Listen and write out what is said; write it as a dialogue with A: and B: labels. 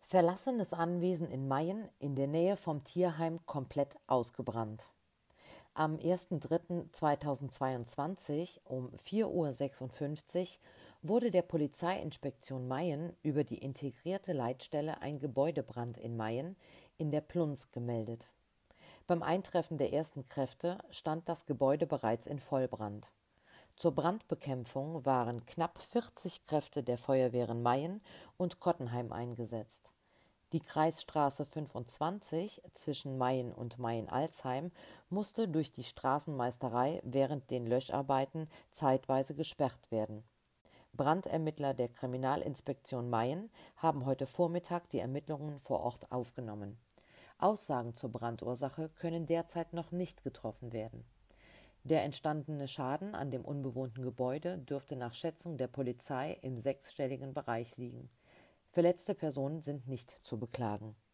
A: Verlassenes Anwesen in Mayen in der Nähe vom Tierheim komplett ausgebrannt. Am 1.3.2022 um 4:56 Uhr wurde der Polizeiinspektion Mayen über die integrierte Leitstelle ein Gebäudebrand in Mayen in der Plunz gemeldet. Beim Eintreffen der ersten Kräfte stand das Gebäude bereits in Vollbrand. Zur Brandbekämpfung waren knapp 40 Kräfte der Feuerwehren Mayen und Kottenheim eingesetzt. Die Kreisstraße 25 zwischen Mayen und Mayen-Alzheim musste durch die Straßenmeisterei während den Löscharbeiten zeitweise gesperrt werden. Brandermittler der Kriminalinspektion Mayen haben heute Vormittag die Ermittlungen vor Ort aufgenommen. Aussagen zur Brandursache können derzeit noch nicht getroffen werden. Der entstandene Schaden an dem unbewohnten Gebäude dürfte nach Schätzung der Polizei im sechsstelligen Bereich liegen. Verletzte Personen sind nicht zu beklagen.